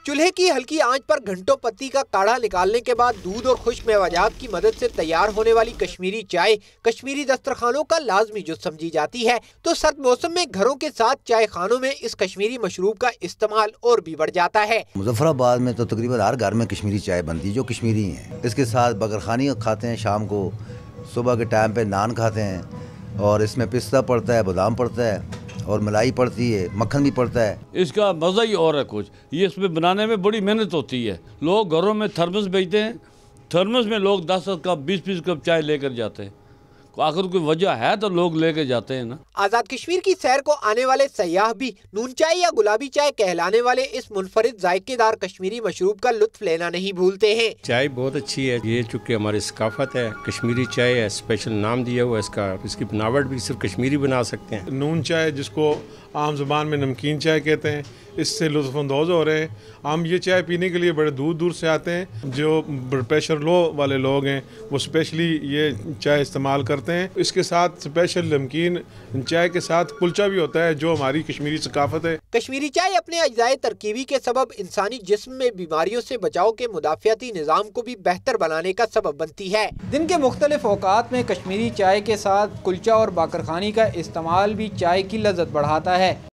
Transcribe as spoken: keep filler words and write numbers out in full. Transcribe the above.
चूल्हे की हल्की आंच पर घंटों पत्ती का काढ़ा निकालने के बाद दूध और खुश्क मेवाजात की मदद से तैयार होने वाली कश्मीरी चाय कश्मीरी दस्तरखानों का लाजमी जुज़ समझी जाती है। तो सर्द मौसम में घरों के साथ चाय खानों में इस कश्मीरी मशरूब का इस्तेमाल और भी बढ़ जाता है। मुजफ्फराबाद में तो तकरीबन हर घर में कश्मीरी चाय बनती है जो कश्मीरी है। इसके साथ बकरखानी खाते हैं, शाम को सुबह के टाइम पे नान खाते हैं और इसमें पिस्ता पड़ता है, बादाम पड़ता है और मलाई पड़ती है, मक्खन भी पड़ता है। इसका मज़ा ही और है कुछ। ये इसमें बनाने में बड़ी मेहनत होती है। लोग घरों में थर्मस बेचते हैं, थर्मस में लोग दस कप बीस बीस कप चाय लेकर जाते हैं। आखिर कोई वजह है तो लोग लेके जाते हैं ना। आजाद कश्मीर की सैर को आने वाले सयाह भी नून चाय या गुलाबी चाय कहलाने वाले इस मुनफरिद जायकेदार कश्मीरी मशरूब का लुत्फ लेना नहीं भूलते हैं। चाय बहुत अच्छी है, ये चूँकि हमारी सकाफत है, कश्मीरी चाय है, स्पेशल नाम दिया हुआ है इसका। इसकी बनावट भी सिर्फ कश्मीरी बना सकते हैं। नून चाय जिसको आम जुबान में नमकीन चाय कहते हैं, इससे लुत्फ़अंदोज़ हो रहे हैं। हम ये चाय पीने के लिए बड़े दूर दूर से आते हैं। जो ब्लड प्रेशर लो वाले लोग हैं वो स्पेशली ये चाय इस्तेमाल करते हैं। इसके साथ स्पेशल नमकीन चाय के साथ कुलचा भी होता है जो हमारी कश्मीरी सकाफत है। कश्मीरी चाय अपने अज्जाए तरकीबी के सबब इंसानी जिस्म में बीमारियों से बचाव के मुदाफ़ियाती निज़ाम को भी बेहतर बनाने का सबब बनती है। दिन के मुख्तलिफ औकात में कश्मीरी चाय के साथ कुलचा और बाकरखानी का इस्तेमाल भी चाय की लज़्ज़त बढ़ाता है।